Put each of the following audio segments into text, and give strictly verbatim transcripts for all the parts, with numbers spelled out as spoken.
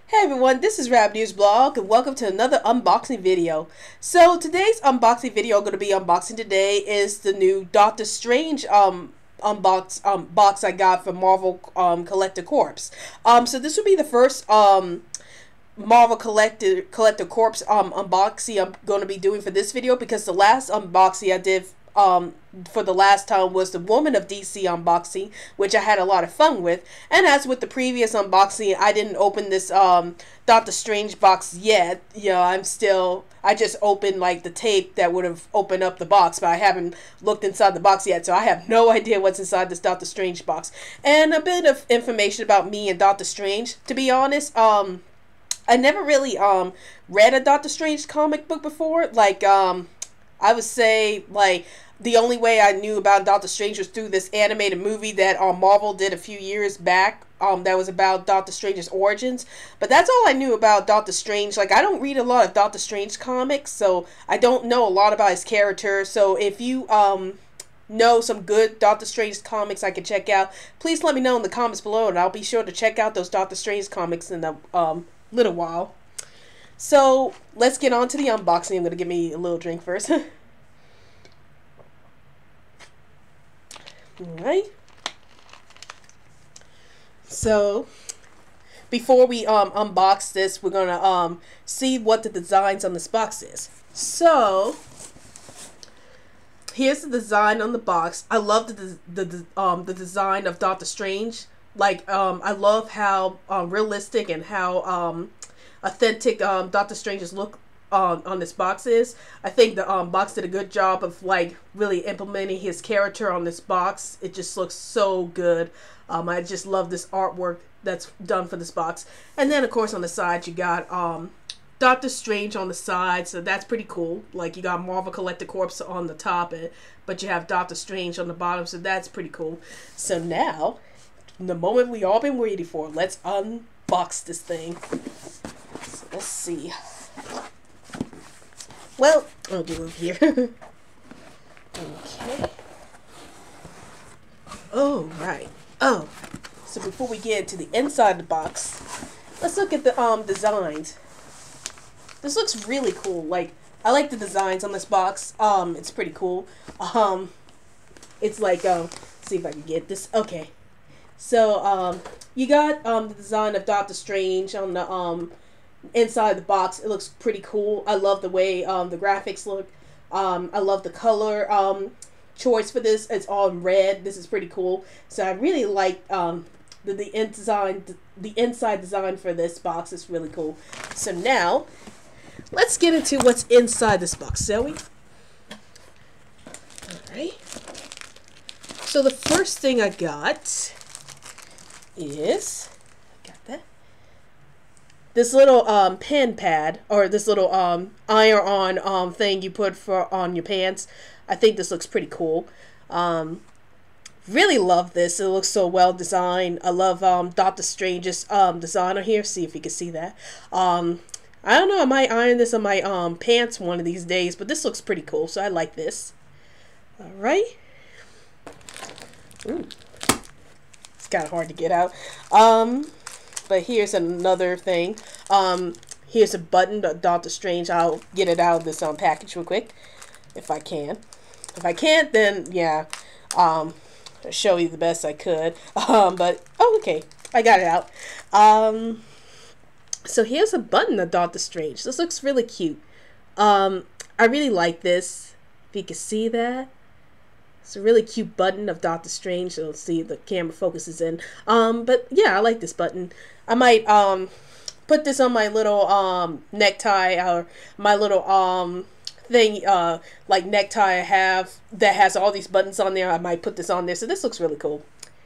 Hey everyone, this is Rabbitearsblog and welcome to another unboxing video. So today's unboxing video I'm going to be unboxing today is the new Doctor Strange um unbox um box I got from Marvel um Collector Corps. Um so this will be the first um Marvel Collector Collector Corps um unboxing I'm going to be doing for this video, because the last unboxing I did um for the last time was the Woman of D C unboxing, which I had a lot of fun with. And as with the previous unboxing, I didn't open this um Doctor Strange box yet. You know, I'm still I just opened like the tape that would have opened up the box, but I haven't looked inside the box yet, so I have no idea what's inside this Doctor Strange box. And a bit of information about me and Doctor Strange. To be honest, um I never really um read a Doctor Strange comic book before. Like um I would say, like, the only way I knew about Doctor Strange was through this animated movie that um, Marvel did a few years back. Um, that was about Doctor Strange's origins. But that's all I knew about Doctor Strange. Like, I don't read a lot of Doctor Strange comics, so I don't know a lot about his character. So if you um know some good Doctor Strange comics I can check out, please let me know in the comments below, and I'll be sure to check out those Doctor Strange comics in a um, little while. So let's get on to the unboxing. I'm going to give me a little drink first. Alright. So before we um unbox this, we're gonna um see what the designs on this box is. So here's the design on the box. I love the the, the um the design of Doctor Strange. Like um I love how um, realistic and how um authentic um Doctor Strange's look on on this box is. I think the um box did a good job of like really implementing his character on this box. It just looks so good. Um I just love this artwork that's done for this box. And then of course on the side you got um Doctor Strange on the side, so that's pretty cool. Like you got Marvel Collector Corps on the top, and but you have Doctor Strange on the bottom, so that's pretty cool. So now, the moment we all been waiting for, let's unbox this thing. So let's see. Well, I'll do it here. Okay. Oh, right. Oh, so before we get into the inside of the box, let's look at the um designs. This looks really cool. Like, I like the designs on this box. Um, it's pretty cool. Um, it's like um, let's see if I can get this. Okay. So um, you got um the design of Doctor Strange on the um. inside the box. It looks pretty cool. I love the way um, the graphics look. Um, I love the color um, choice for this. It's all in red. This is pretty cool. So I really like um, the the in design, the inside design for this box is really cool. So now let's get into what's inside this box, shall we? All right. So the first thing I got is got that. This little um, pen pad, or this little um, iron-on um, thing you put for on your pants. I think this looks pretty cool. Um, really love this. It looks so well designed. I love um, Doctor Strange's um, designer here. See if you can see that. Um, I don't know. I might iron this on my um, pants one of these days, but this looks pretty cool. So I like this. All right. Ooh. It's kind of hard to get out. Um. But here's another thing. Um, here's a button, Doctor Strange. I'll get it out of this um, package real quick, if I can. If I can't, then yeah, um, I'll show you the best I could. Um, but oh, okay, I got it out. Um, so here's a button of Doctor Strange. This looks really cute. Um, I really like this. If you can see that. It's a really cute button of Doctor Strange. So let's see if the camera focuses in. Um, but yeah, I like this button. I might um put this on my little um necktie, or my little um thing uh like necktie I have that has all these buttons on there. I might put this on there. So this looks really cool.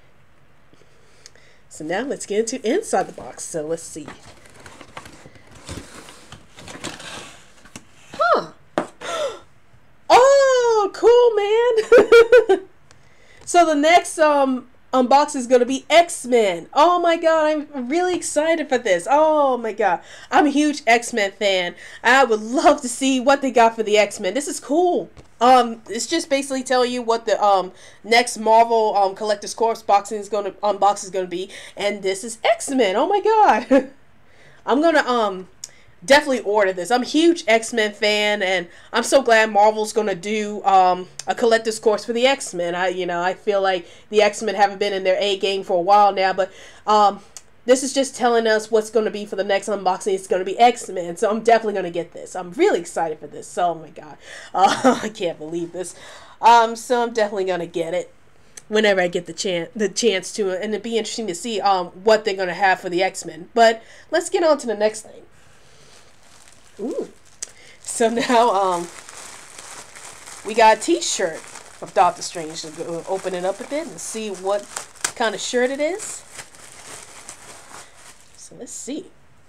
So now let's get into inside the box. So let's see. Huh. Oh, cool, man. So the next um unboxing is going to be X-Men. Oh my god, I'm really excited for this. Oh my god, I'm a huge X-Men fan. I would love to see what they got for the X-Men. This is cool. Um, it's just basically telling you what the um next Marvel um Collector's Corps boxing is going to unbox is going to be, and this is X-Men. Oh my god. I'm gonna um definitely order this. I'm a huge X-Men fan, and I'm so glad Marvel's gonna do um a collector's course for the X-Men. I you know I feel like the X-Men haven't been in their A game for a while now, but um this is just telling us what's going to be for the next unboxing. It's going to be X-Men, so I'm definitely going to get this. I'm really excited for this. So, oh my god, uh, I can't believe this. Um, so I'm definitely going to get it whenever I get the chance, the chance to, and it'd be interesting to see um what they're going to have for the X-Men. But let's get on to the next thing. Ooh, so now um we got a T-shirt of Doctor Strange. So go open it up a bit and see what kind of shirt it is. So let's see.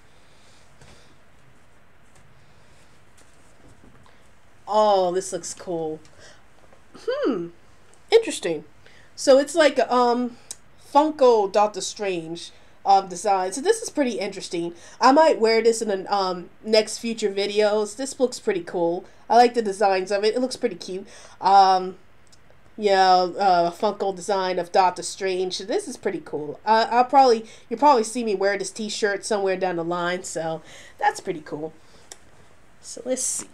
Oh, this looks cool. Hmm. Interesting. So it's like a um, Funko Doctor Strange um, design. So this is pretty interesting. I might wear this in the um, next future videos. This looks pretty cool. I like the designs of it. It looks pretty cute. Um, Yeah, uh, Funko design of Doctor Strange. So this is pretty cool. Uh, I'll probably you'll probably see me wear this T-shirt somewhere down the line. So that's pretty cool. So let's see.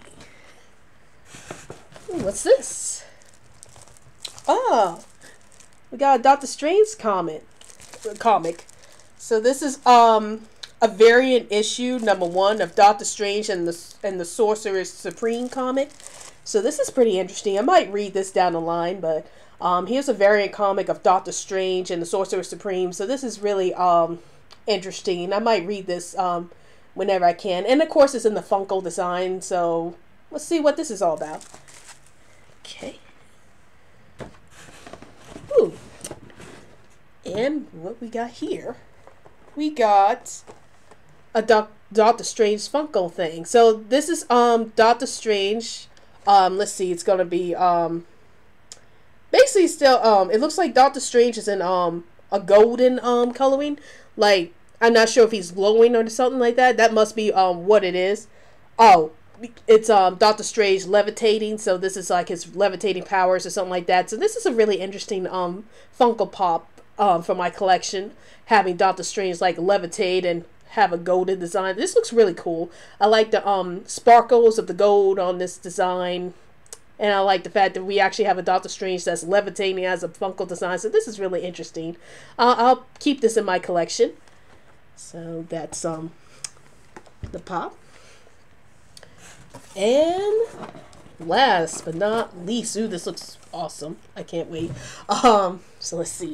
Ooh, what's this? Oh, we got a Doctor Strange comic. Comic. So this is um a variant issue number one of Doctor Strange and the and the Sorcerer Supreme comic. So this is pretty interesting. I might read this down the line, but um, here's a variant comic of Doctor Strange and the Sorcerer Supreme. So this is really um, interesting. I might read this um, whenever I can. And of course it's in the Funko design, so let's see what this is all about. Okay. Ooh. And what we got here, we got a Doc Doctor Strange Funko thing. So this is um Doctor Strange. Um, let's see, it's gonna be um basically still um it looks like Doctor Strange is in um a golden um coloring. Like, I'm not sure if he's glowing or something like that. That must be um what it is. Oh, it's um Doctor Strange levitating, so this is like his levitating powers or something like that. So this is a really interesting um Funko Pop um for my collection, having Doctor Strange like levitate and have a golden design. This looks really cool. I like the um sparkles of the gold on this design, and I like the fact that we actually have a Doctor Strange that's levitating as a Funko design. So this is really interesting. Uh, I'll keep this in my collection. So that's um the pop. And last but not least, ooh, this looks awesome. I can't wait. Um, so let's see.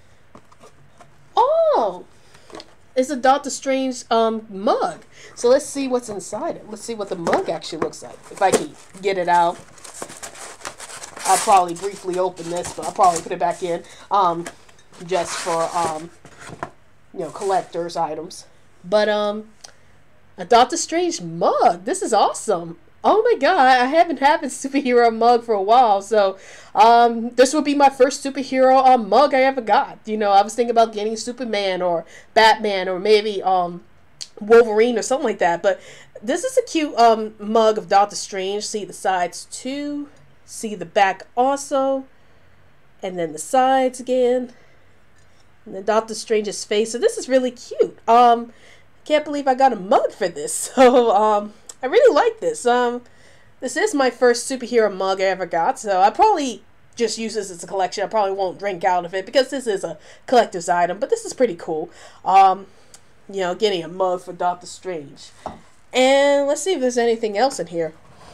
Oh, it's a Doctor Strange um mug. So let's see what's inside it. Let's see what the mug actually looks like. If I can get it out. I'll probably briefly open this, but I'll probably put it back in. Um just for um you know, collector's items. But um a Doctor Strange mug. This is awesome. Oh my god, I haven't had a superhero mug for a while, so um, this will be my first superhero um, mug I ever got. You know, I was thinking about getting Superman or Batman or maybe um, Wolverine or something like that, but this is a cute um, mug of Doctor Strange. See the sides too, see the back also, and then the sides again, and then Doctor Strange's face. So this is really cute. Um, can't believe I got a mug for this. So um. I really like this. Um, this is my first superhero mug I ever got, so I probably just use this as a collection. I probably won't drink out of it because this is a collector's item, but this is pretty cool. Um, you know, getting a mug for Doctor Strange. And let's see if there's anything else in here.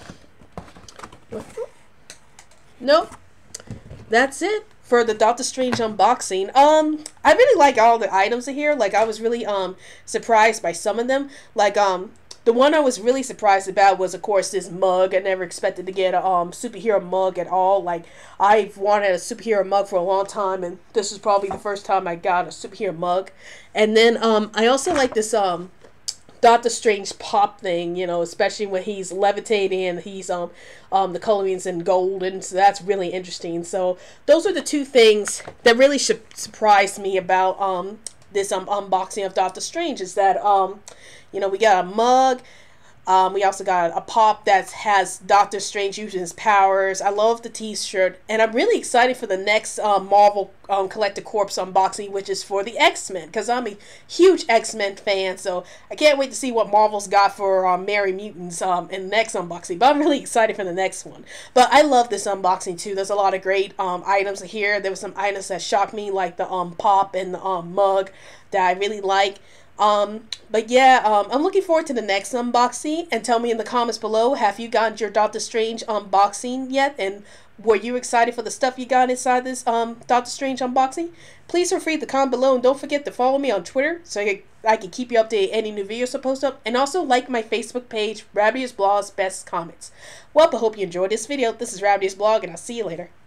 Nope. That's it for the Doctor Strange unboxing. Um, I really like all the items in here. Like, I was really um surprised by some of them. Like, um... the one I was really surprised about was, of course, this mug. I never expected to get a um, superhero mug at all. Like, I've wanted a superhero mug for a long time, and this is probably the first time I got a superhero mug. And then um, I also like this um, Doctor Strange pop thing, you know, especially when he's levitating and he's um, um the coloring's in gold, and so that's really interesting. So those are the two things that really surprised me about um this um, unboxing of Doctor Strange, is that um. You know, we got a mug, Um, we also got a pop that has Doctor Strange using his powers. I love the t-shirt, and I'm really excited for the next um, Marvel um, Collector Corps unboxing, which is for the X-Men, because I'm a huge X-Men fan, so I can't wait to see what Marvel's got for um, Merry Mutants um, in the next unboxing, but I'm really excited for the next one. But I love this unboxing too. There's a lot of great um, items here. There were some items that shocked me, like the um, pop and the um, mug that I really like. Um, but yeah, um, I'm looking forward to the next unboxing, and tell me in the comments below, have you gotten your Doctor Strange unboxing yet, and were you excited for the stuff you got inside this um, Doctor Strange unboxing? Please feel free to comment below, and don't forget to follow me on Twitter so I can, I can keep you updated any new videos I post up, and also like my Facebook page, Rabbitearsblog's Best Comments. Well, I hope you enjoyed this video. This is Rabbitearsblog, and I'll see you later.